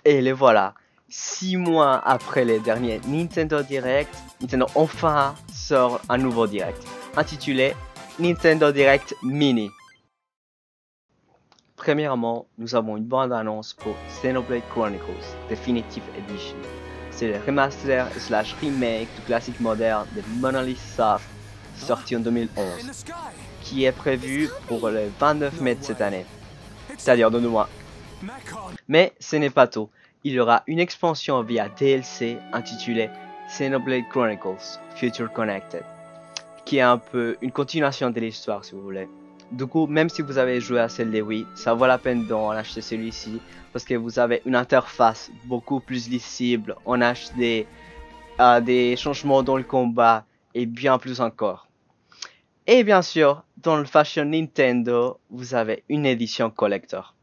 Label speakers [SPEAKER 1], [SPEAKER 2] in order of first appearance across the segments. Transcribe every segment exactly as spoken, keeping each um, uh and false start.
[SPEAKER 1] Et les voilà. Six mois après les derniers Nintendo Direct, Nintendo enfin sort un nouveau Direct, intitulé Nintendo Direct Mini. Premièrement, nous avons une bande-annonce pour Xenoblade Chronicles Definitive Edition. C'est le remaster slash remake du classique moderne de Monolith Soft, sorti en deux mille onze, qui est prévu pour le vingt-neuf mai de cette année, c'est-à-dire dans deux mois. Mais ce n'est pas tout. Il y aura une expansion via D L C intitulée Xenoblade Chronicles Future Connected, qui est un peu une continuation de l'histoire si vous voulez. Du coup, même si vous avez joué à celle de Wii, ça vaut la peine d'en acheter celui-ci, parce que vous avez une interface beaucoup plus lisible en H D, euh, des changements dans le combat et bien plus encore. Et bien sûr, dans le Fashion Nintendo, vous avez une édition collector.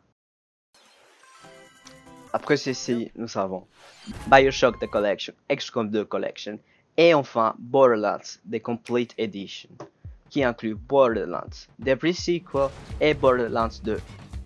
[SPEAKER 1] Après ceci, nous avons BioShock The Collection, X COM deux Collection, et enfin Borderlands The Complete Edition, qui inclut Borderlands, The Pre-Sequel et Borderlands deux.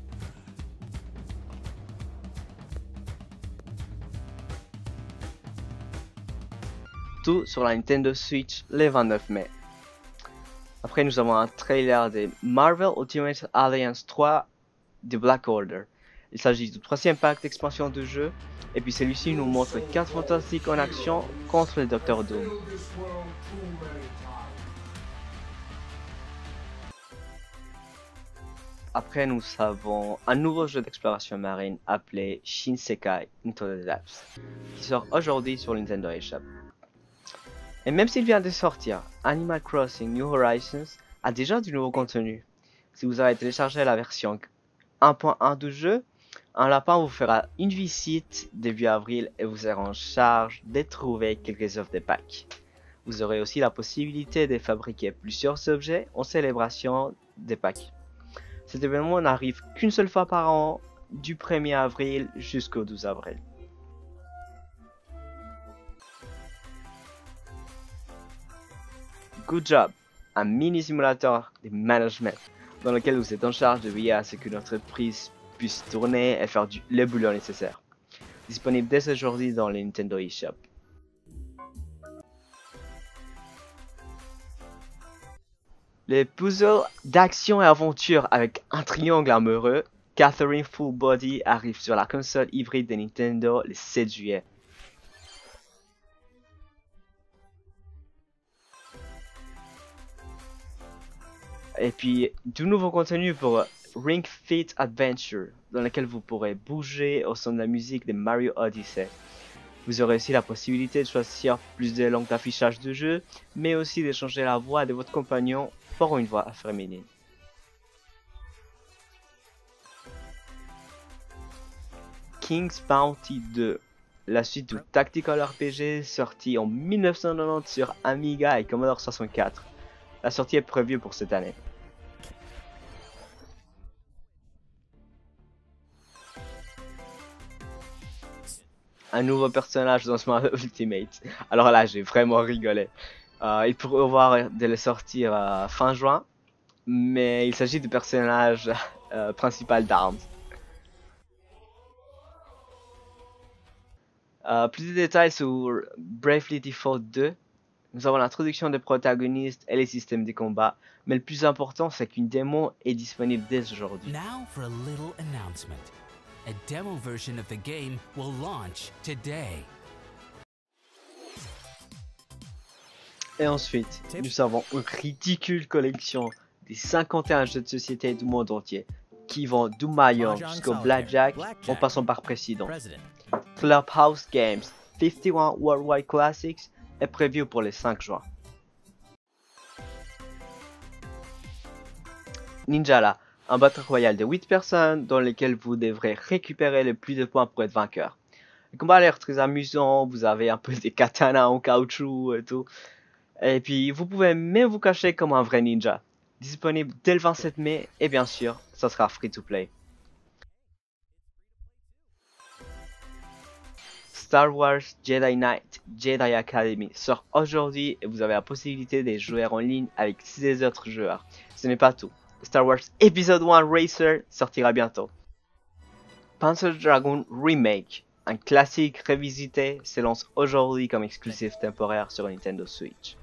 [SPEAKER 1] Tout sur la Nintendo Switch le vingt-neuf mai. Après, nous avons un trailer de Marvel Ultimate Alliance trois de Black Order. Il s'agit du troisième pack d'expansion du jeu, et puis celui-ci nous montre quatre fantastiques en action contre le Docteur Doom. Après, nous avons un nouveau jeu d'exploration marine appelé Shinsekai Into the Depths, qui sort aujourd'hui sur Nintendo eShop. Et même s'il vient de sortir, Animal Crossing New Horizons a déjà du nouveau contenu. Si vous avez téléchargé la version un point un du jeu, un lapin vous fera une visite début avril et vous sera en charge de trouver quelques offres de pack. Vous aurez aussi la possibilité de fabriquer plusieurs objets en célébration des packs. Cet événement n'arrive qu'une seule fois par an, du premier avril jusqu'au douze avril. Good Job, un mini simulateur de management dans lequel vous êtes en charge de veiller à ce que notre entreprise puisse tourner et faire du, le boulot nécessaire. Disponible dès aujourd'hui dans le Nintendo eShop. Les puzzles d'action et aventure avec un triangle amoureux, Catherine Full Body arrive sur la console hybride de Nintendo le sept juillet. Et puis, du nouveau contenu pour Ring Fit Adventure, dans lequel vous pourrez bouger au son de la musique de Mario Odyssey. Vous aurez aussi la possibilité de choisir plus de langues d'affichage du jeu, mais aussi de changer la voix de votre compagnon pour une voix féminine. King's Bounty deux, la suite du Tactical R P G sorti en mille neuf cent quatre-vingt-dix sur Amiga et Commodore soixante-quatre. La sortie est prévue pour cette année. Un nouveau personnage dans Smash Ultimate. Alors là, j'ai vraiment rigolé. Euh, il pourrait avoir de le sortir euh, fin juin, mais il s'agit du personnage euh, principal d'Arms. Euh, plus de détails sur Bravely Default deux. Nous avons l'introduction des protagonistes et les systèmes de combat, mais le plus important c'est qu'une démo est disponible dès aujourd'hui.
[SPEAKER 2] Now for a little announcement. A demo version of the game will launch today.
[SPEAKER 1] Et ensuite, nous avons une ridicule collection des cinquante et un jeux de société du monde entier, qui vont du Mahjong jusqu'au Blackjack, en passant par Président. Clubhouse Games cinquante et un Worldwide Classics est prévu pour le cinq juin. Ninjala, un battle royal de huit personnes dans lequel vous devrez récupérer le plus de points pour être vainqueur. Le combat a l'air très amusant, vous avez un peu des katanas en caoutchouc et tout. Et puis vous pouvez même vous cacher comme un vrai ninja. Disponible dès le vingt-sept mai et bien sûr, ça sera free to play. Star Wars Jedi Knight Jedi Academy sort aujourd'hui et vous avez la possibilité de jouer en ligne avec six autres joueurs. Ce n'est pas tout. Star Wars Episode un Racer sortira bientôt. Panzer Dragoon Remake un classique revisité se lance aujourd'hui comme exclusif temporaire sur Nintendo Switch.